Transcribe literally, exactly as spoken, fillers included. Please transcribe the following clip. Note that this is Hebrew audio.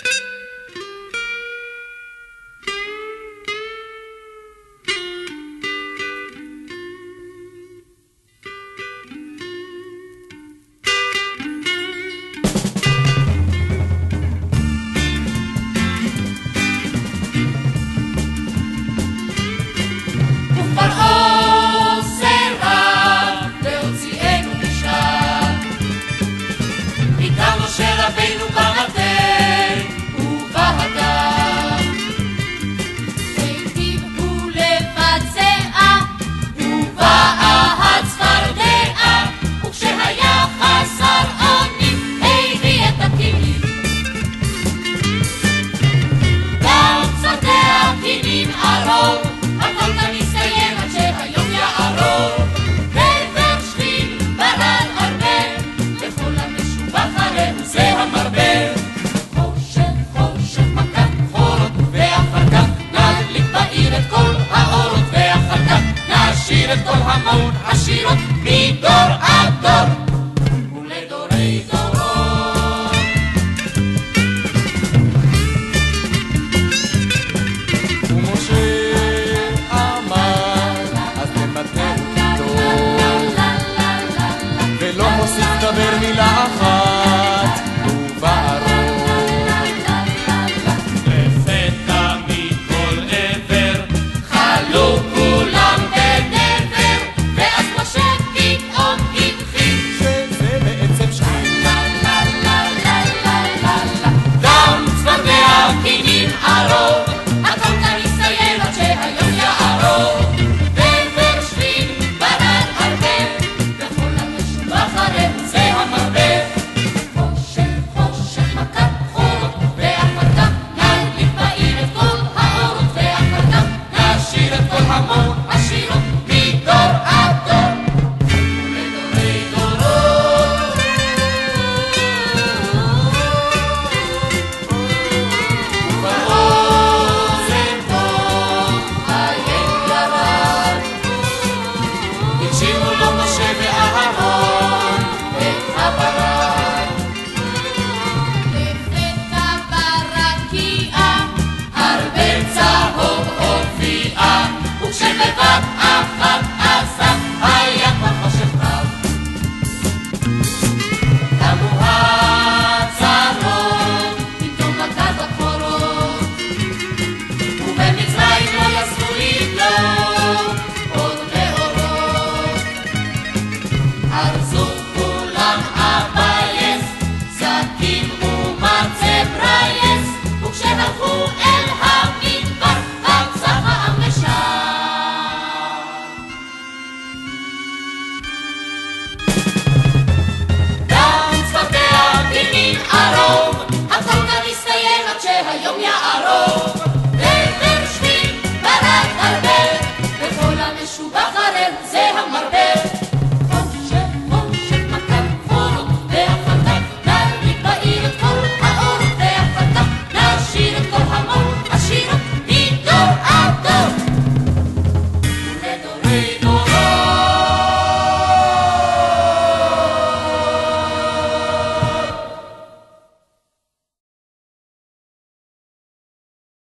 השירות מדור עד דור ולדורי דורות. ומשה אמר אז תמתן טוב ולא מוסיף דבר מילה אחת ובערוב לפתע מכל עבר חלו כולם בדבר ואז משה פתאום הבחין שזה בעצם שכין דם צפרדע קינים ערוב הכל כאן יסתיים עד שהיום יערוב דבר שביל ברד הרבה וכל המשובח ערב זה המרבה חושך חושך מכת חורות ואחר כך נדליק בעיר את כל האורות ואחר כך נשיר את כל המון השירות מדור עד דור ולדורי דורות. ובאוזן טוב הילד ירד הקשיבו לו משה ואהרון את הברד לפתע ברקיעה הרבה צהוב הופיע וכשבבת אחת עשה היה כבר חושך רב קמו הצרות פתאום מכת החורות ובמצרים לא יספו לדלוק עוד מאורות ארזו